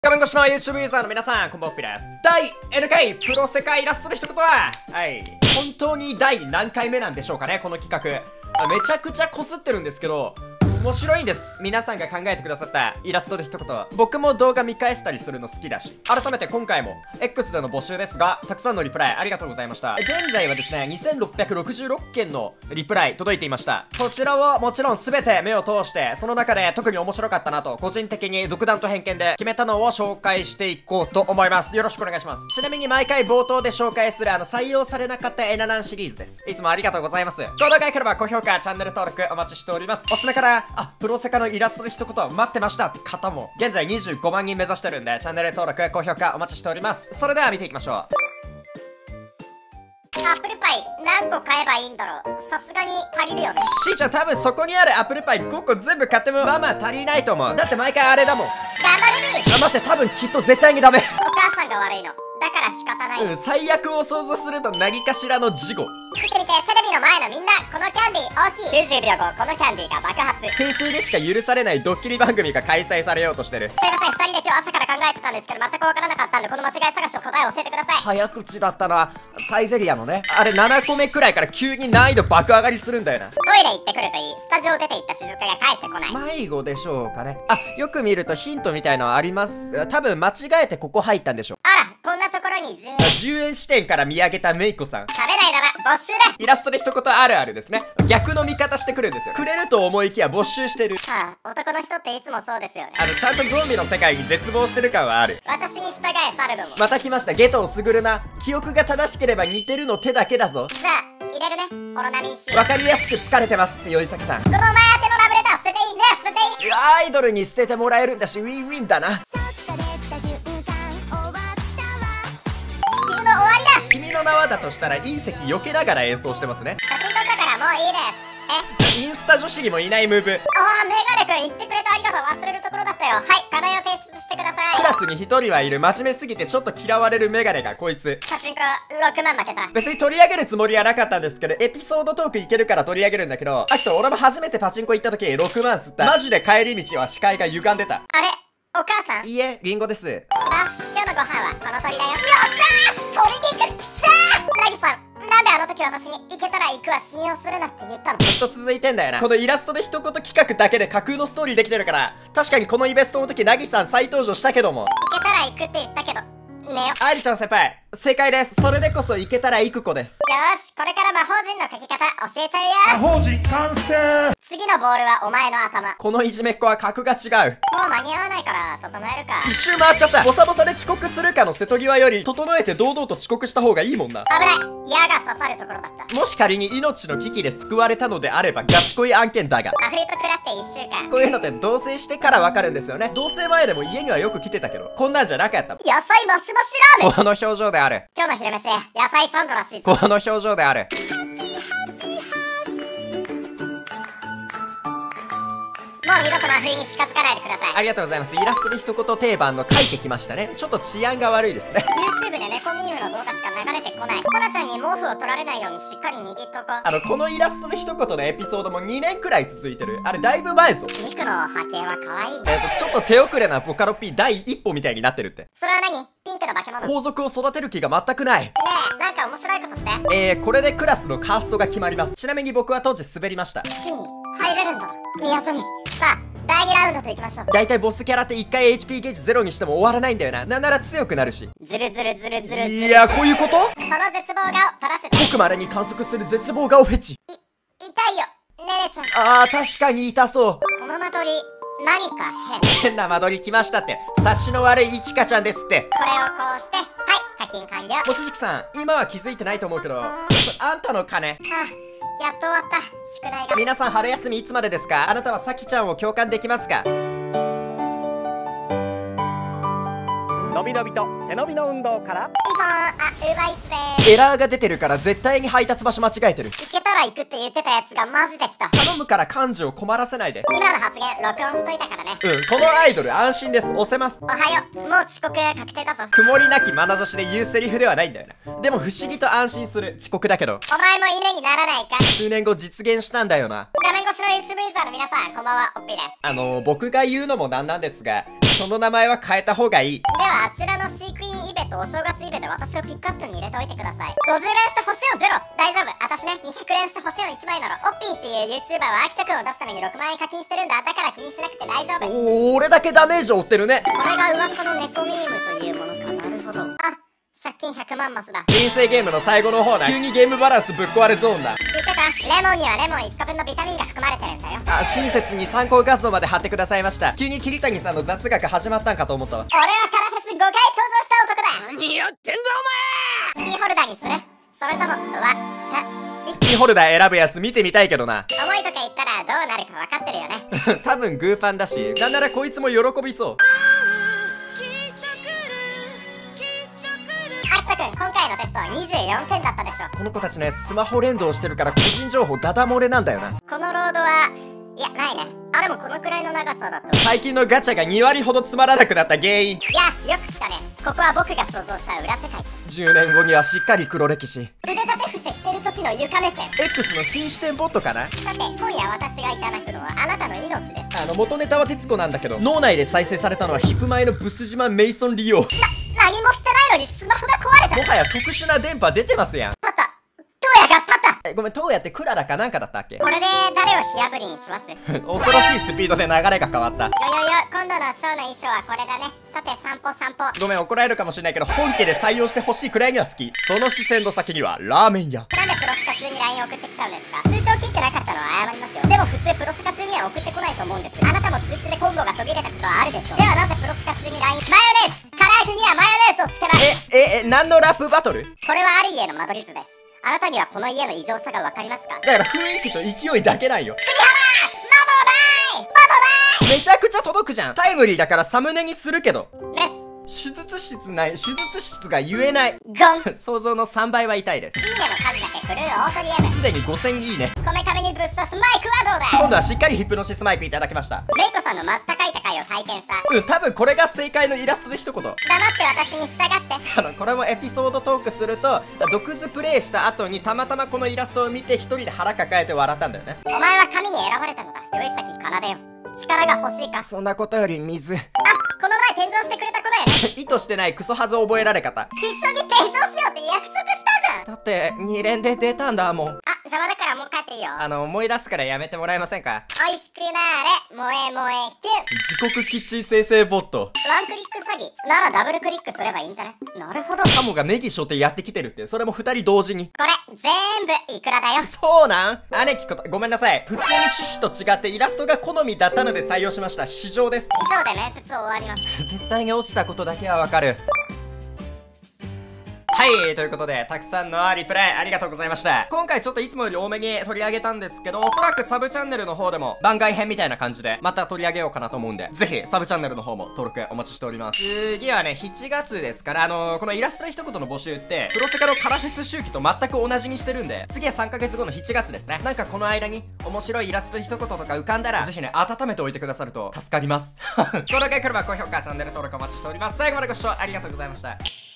画面越しの YouTube ユーザーの皆さん、こんばんはです。第 NK プロ世界イラストの一言は、本当に第何回目なんでしょうかね、この企画。めちゃくちゃこすってるんですけど、面白いんです。皆さんが考えてくださったイラストで一言。僕も動画見返したりするの好きだし。改めて今回も X での募集ですが、たくさんのリプライありがとうございました。現在はですね、2666件のリプライ届いていました。こちらをもちろん全て目を通して、その中で特に面白かったなと、個人的に独断と偏見で決めたのを紹介していこうと思います。よろしくお願いします。ちなみに毎回冒頭で紹介する採用されなかったエナナンシリーズです。いつもありがとうございます。動画が良ければ高評価、チャンネル登録お待ちしております。おすすめから、プロセカのイラストで一言待ってましたって方も、現在25万人目指してるんで、チャンネル登録、高評価お待ちしております。それでは見ていきましょう。 アップルパイ何個買えばいいんだろう。さすがに足りるよね。 しーちゃん多分そこにあるアップルパイ5個全部買ってもまあまあ足りないと思う。だって毎回あれだもん。 頑張るに。 待って、多分きっと絶対にダメ。 お母さんが悪いの。だから仕方ない。 最悪を想像すると何かしらの事後。 見てみて、テレビの前のみんな、このキャンディー大きい。90秒後、このキャンディーが爆発。 平成でしか許されないドッキリ番組が開催されようとしてる。 すいません、2人で今日朝から考えてたんですけど、全くわからなかったんで、この間違い探しの答えを教えてください。 早口だったな。サイゼリアのね、あれ7個目くらいから急に難易度爆上がりするんだよな。 トイレ行ってくるといい。スタジオ出て行った静香が帰ってこない。 迷子でしょうかね。よく見るとヒントみたいのはあります。多分間違えてここ入ったんでしょ。 あら、こんなところに10円。 10円視点から見上げたメイコさん。 食べないなら没収だ。 イラストで一言あるあるですね。逆の見方してくるんですよ。くれると思いきや没収してる。 男の人っていつもそうですよね。 ちゃんとゾンビの世界に絶望してる感はある。 私に従えさるども。 また来ました。ゲトをすぐるな。記憶が正しければ似てるの手だけだぞ。 じゃあ入れるね。オロナミン C。 わかりやすく疲れてますってよいさきさん。 この前宛てのラブレター捨てていいね。捨てていい。 アイドルに捨ててもらえるんだし、ウィンウィンだな。 地球の終わりだ。 君の名はだとしたら隕石避けながら演奏してますね。 写真撮ったからもういいです。 インスタ女子にもいないムーブ。 メガネくん言ってくれてありがとう。忘れるところだったよ。はい、課題を提出してください。 クラスに一人はいる真面目すぎてちょっと嫌われるメガネがこいつ。 パチンコ6万負けた。 別に取り上げるつもりはなかったんですけど、エピソードトークいけるから取り上げるんだけど、俺も初めてパチンコ行った時6万吸った。マジで帰り道は視界が歪んでた。 あれ、お母さん。 いいえ、リンゴです。 芝、今日のご飯はこの鳥だよ。よっしゃー、鳥肉きちゃー。ナギさん、なんであの時私に行けたら行くわ信用するなって言ったの。 ずっと続いてんだよな。このイラストで一言企画だけで架空のストーリーできてるから、確かにこのイベストの時ナギさん再登場したけども、 行けたら行くって言ったけどねよ。 愛理ちゃん先輩、正解です。それでこそ行けたら行く子です。 よーし、これから魔法陣の書き方教えちゃうよ。 魔法陣完成。 次のボールはお前の頭。 このいじめっ子は格が違う。 もう間に合わないから整えるか。 一周回っちゃった。ボサボサで遅刻するかの瀬戸際より整えて堂々と遅刻した方がいいもんな。 危ない、矢が刺さるところだった。 もし仮に命の危機で救われたのであればガチ恋案件だが、 アフリと暮らして1週間。 こういうのって同棲してからわかるんですよね。同棲前でも家にはよく来てたけど、こんなんじゃなかったもん。 野菜マシマシラーメン。 この表情である。 今日の昼飯野菜サンドらしい。 この表情である。 もう二度と真冬に近づかないでください。 ありがとうございます。イラストで一言定番の書いてきましたね。ちょっと治安が悪いですね。 YouTube で猫ミームの動画しか流れてこない。コナちゃんに毛布を取られないようにしっかり握っとこう。 このイラストの一言のエピソードも2年くらい続いてる。あれだいぶ前ぞ。 肉の波形は可愛い。 ちょっと手遅れなボカロ P 第一歩みたいになってるって。 それは何？ピンクの化け物。 皇族を育てる気が全くない。 ねえ、なんか面白いことして。 これでクラスのカーストが決まります。ちなみに僕は当時滑りました。 ついに入れるんだな、宮所に。さあ、第2ラウンドといきましょう。 だいたいボスキャラって1回 HP ゲージゼロにしても終わらないんだよな。なんなら強くなるし。 ズルズルズルズルズル。 いや、こういうこと？ その絶望顔取らせて。 ごく稀に観測する絶望顔フェチ。 痛いよ、ねねちゃん。 確かに痛そう。 この間取り、何か変な間取り来ましたって。察しの悪いいちかちゃんですって。 これをこうして、はい、課金完了。 望月さん、今は気づいてないと思うけど、あんたの金。 やっと終わった、宿題が。 皆さん春休みいつまでですか？あなたはさきちゃんを共感できますか？ なのびのびと背伸びの運動からピンポーン、あ、ウーバーイーツでーす。 エラーが出てるから絶対に配達場所間違えてる。 行けたら行くって言ってたやつがマジで来た。 頼むから幹事を困らせないで。 今の発言録音しといたからね。 このアイドル安心です。押せます。 おはよう、もう遅刻確定だぞ。 曇りなき眼差しで言うセリフではないんだよな。でも不思議と安心する。遅刻だけどお前も犬にならないか。 数年後実現したんだよな。 画面越しの YouTube ユーザーの皆さん、こんばんは、おっぴーです。 僕が言うのもなんなんですが、その名前は変えた方がいい。 では、あちらの飼育員イベとお正月イベで私をピックアップに入れておいてください。50連して星を0。大丈夫。私ね、200連して星を1枚なの。オッピーっていう YouTuber は秋田くんを出すために6万円課金してるんだ。だから気にしなくて大丈夫。 俺だけダメージを負ってるね。 これが噂の猫ミームというものか。なるほど。あ、借金100万マスだ。 人生ゲームの最後の方だ。急にゲームバランスぶっ壊れゾーンだ。 知ってた？レモンにはレモン1個分のビタミンが含まれてるんだよ。 親切に参考画像まで貼ってくださいました。急に桐谷さんの雑学始まったんかと思ったわ。 俺はカラフェス5回登場した男だ。 何やってんだキーホルダーにする？それとも私？ キーホルダー選ぶやつ見てみたいけどな。 重いとか言ったらどうなるか分かってるよね。 多分グーパンだし、なんならこいつも喜びそう。 秋田くん、今回のテストは24点だったでしょ。 この子たちね、スマホ連動してるから個人情報ダダ漏れなんだよな。 このロードはいや、ないね。あ、でもこのくらいの長さだと。 最近のガチャが2割ほどつまらなくなった原因。 いや、よく来たね。ここは僕が想像した裏世界。 10年後にはしっかり黒歴史。 腕立て伏せしてる時の床目線。 X の新視点ボットかな。 さて、今夜私がいただくのはあなたの命です。 元ネタは徹子なんだけど、脳内で再生されたのはヒップ前のブス島メイソン利用。 何もしてないのにスマホが壊れた。 もはや特殊な電波出てますやん。 たったトウヤが立った。 ごめん、トウヤってクララかなんかだったっけ。 これで誰を火あぶりにします？ 恐ろしいスピードで流れが変わった。 よよよ、今度のショーの衣装はこれだね。さて、散歩。 ごめん、怒られるかもしれないけど、本家で採用してほしいくらいには好き。その視線の先にはラーメン屋。 なんでプロスカ中に LINE 送ってきたんですか？通知を切ってなかったのは謝りますよ。でも普通プロスカ中には送ってこないと思うんです。あなたも通知でコンボが途切れたことはあるでしょう。ではなぜプロスカ中に LINE？ マヨネーズ、唐揚げにはマヨネーズをつけます。 何のラップバトル？ これはある家の間取り図です。あなたにはこの家の異常さがわかりますか？ だから雰囲気と勢いだけなんよ。 杉原、窓ないめちゃくちゃ届くじゃん。タイムリーだからサムネにするけど。 レス手術室ない。手術室が言えない。 ゴン想像の3倍は痛いです。 いいねの数だけ振るオートリエム。 すでに5000いいね。 こめかみにぶっ刺すマイクはどうだ？ 今度はしっかりヒプノシスマイクいただきました。 レイコさんのマジ高い高いを体験した。 多分これが正解のイラストで一言。 黙って私に従って。 これもエピソードトークすると、毒図プレイした後にたまたまこのイラストを見て一人で腹抱えて笑ったんだよね。 お前は神に選ばれたのだ。よいさきかなでよ。力が欲しいか？ そんなことより水。 あ、この前転生してくれた子だよね。 意図してないクソはず覚えられ方。 一緒に転生しようって約束したじゃん。 だって2連で出たんだもん。 あ、邪魔だからもう帰っていいよ。 思い出すからやめてもらえませんか。 美味しくなーれ、萌え萌えキュン。 自国キッチン生成ボット。 ワンクリック詐欺ならダブルクリックすればいいんじゃね？なるほど。 カモがネギ背負ってやってきてるって、それも2人同時に。 これ全部いくらだよ。 そうなん？姉貴こと、ごめんなさい。普通に趣旨と違ってイラストが好みだったので採用しました。市場です。 以上で面接終わります。 絶対に落ちたことだけはわかる。はい、ということで、たくさんのリプライありがとうございました。今回ちょっといつもより多めに取り上げたんですけど、おそらくサブチャンネルの方でも番外編みたいな感じでまた取り上げようかなと思うんで、ぜひサブチャンネルの方も登録お待ちしております。次はね、7月ですから、このイラストの一言の募集って、プロセカのカラフェス周期と全く同じにしてるんで、次は3ヶ月後の7月ですね。なんかこの間に面白いイラスト一言とか浮かんだら、ぜひね、温めておいてくださると助かります。登録が来れば高評価、チャンネル登録お待ちしております。最後までご視聴ありがとうございました。